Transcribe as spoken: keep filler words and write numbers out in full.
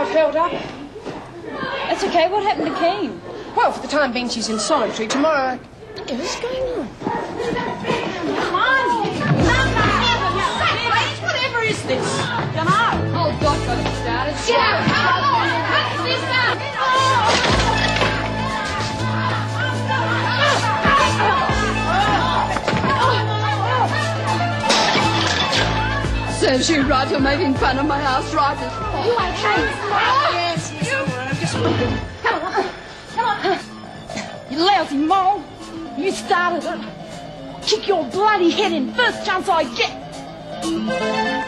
I've held up. That's okay. What happened to Keen? Well, for the time being, she's in solitary. Tomorrow... What's going on? Come on! Whatever is this? Come on! Oh, God, got it started. Yeah! What's this up? Serves you right for making fun of my house riders. You okay? Yes, yes, all right. I'm just wondering. Come on. Come on. You lousy mole. You started it. Kick your bloody head in first chance I get.